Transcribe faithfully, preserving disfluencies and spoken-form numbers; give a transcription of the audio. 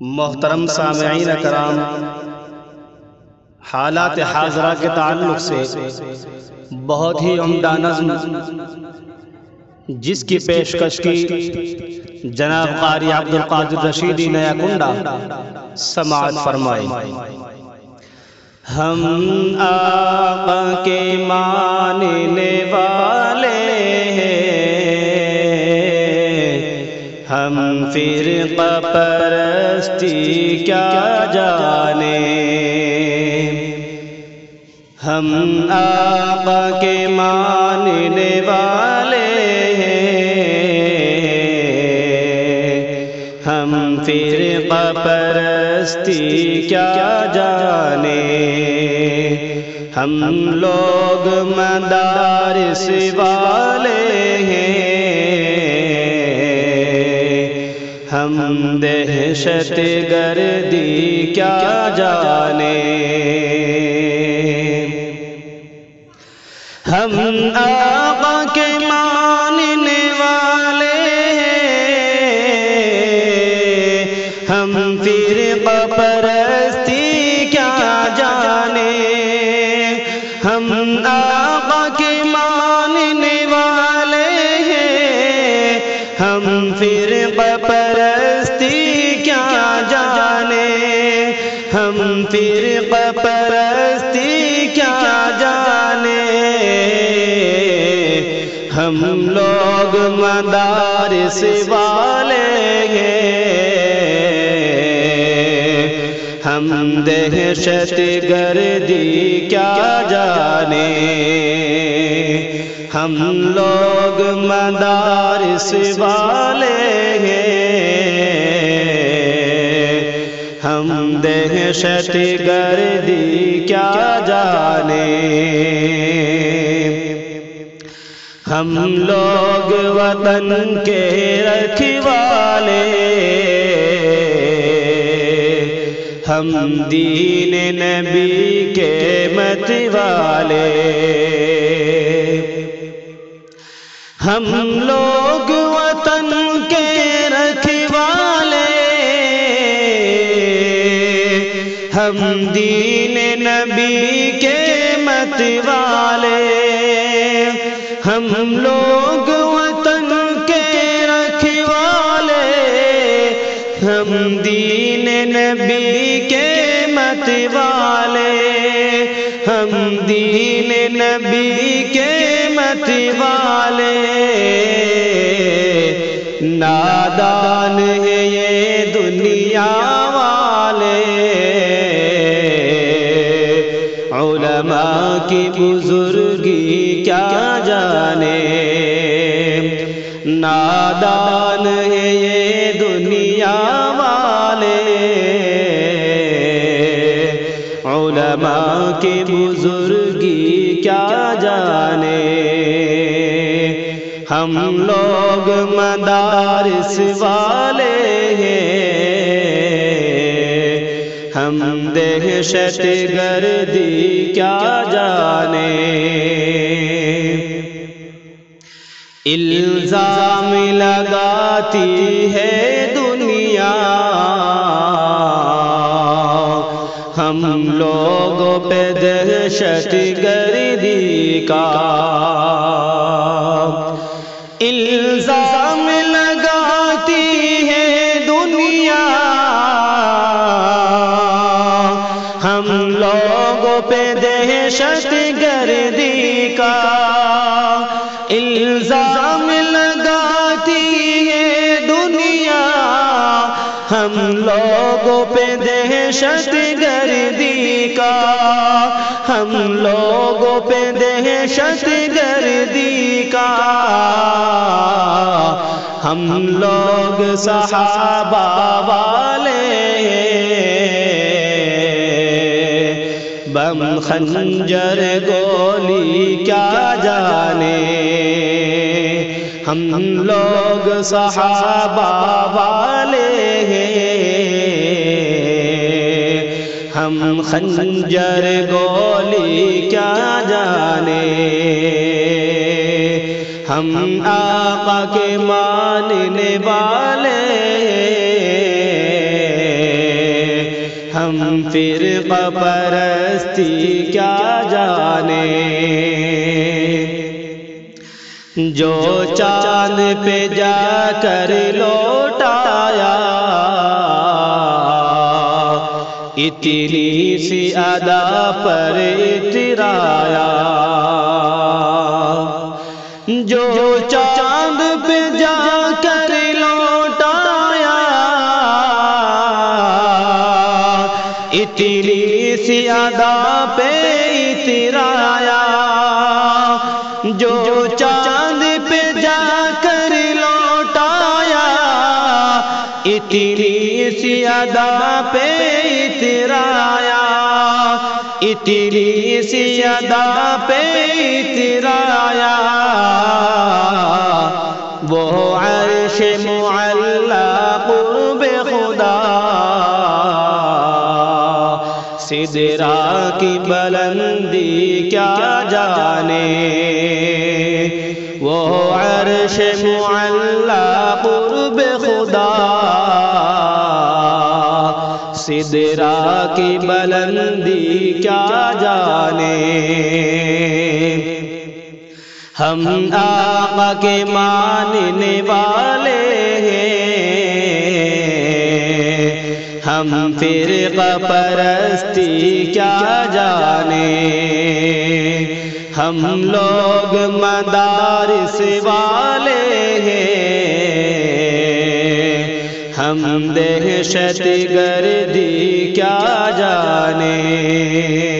محترم سامعین کرام، حالات حاضرہ کے تعلق سے بہت ہی عمدہ نظم جس کی پیشکش کی جناب قاری عبدالقادر رشیدی نیا کنڈہ سماعت فرمائے۔ ہم آقا کے ماننے والے ہم فرقہ پرستی کیا جانے، ہم آقا کے ماننے والے ہم فرقہ پرستی کیا جانے، ہم لوگ مدارس والے ہیں، ہم دہشت گردی کیا جانے، ہم آقا کے ماننے والے ہم فرقہ پرستی کیا جانے، ہم آقا کے ماننے والے ہم فرقہ پرستی کیا جانے، ہم فرقہ پرستی کیا جانے، ہم لوگ مدارس والے ہیں، ہم دہشت گردی کیا جانے، ہم لوگ مدارس والے ہیں، ہم دہشت گردی کیا جانے، ہم لوگ وطن کے رکھوالے ہم دین نبی کے مت والے، ہم لوگ وطن کے رکھوالے ہم دین نبی کے مت والے، ہم لوگ وطن کے رکھوالے ہم دین نبی کے مت والے، ہم دین نبی کے مت والے، نادان ہے یہ دنیا والے، علماء کی بزرگی کیا جانے، نادان ہے یہ دنیا والے، علماء کی بزرگی کیا جانے، ہم لوگ مدارس والے ہیں، ہم دہشت گردی کیا جانے، الزام لگاتی ہے دنیا ہم لوگوں پہ دہشت گردی کا، الزام لگاتی ہے دنیا ہم لوگوں پہ دہشت گردی کا، الزام لگاتی ہے دنیا ہم لوگوں پہ دہشت گردی کا، ہم لوگوں پہ دہشت گردی کا، ہم لوگ صحابہ والے بم خنجر گولی کیا جانے، ہم لوگ صحابہ والے ہیں، ہم خنجر گولی کیا جانے، ہم آقا کے ماننے والے ہم فرقہ پرستی کیا جانے، جو چاند پہ جا کر لوٹ آیا، اتنی سی ادا پر اترایا، جو چاند پہ جا کر لوٹ آیا، اتنی سی ادا پہ اترایا، جو چاند پہ جا کر لوٹ آیا، اتنی سی ادا پہ اترایا، اتنی سی ادا پہ اترایا، وہ عرش معلی قرب خدا، سدرہ کی بلندی کیا جانے، وہ عرش معلی قرب خدا، سدرہ کی بلندی کیا جانے، ہم آقا کے ماننے والے ہیں، ہم فرقہ پرستی کیا جانے، ہم لوگ مدارس والے ہیں، ہم دہشت گردی کیا جانے۔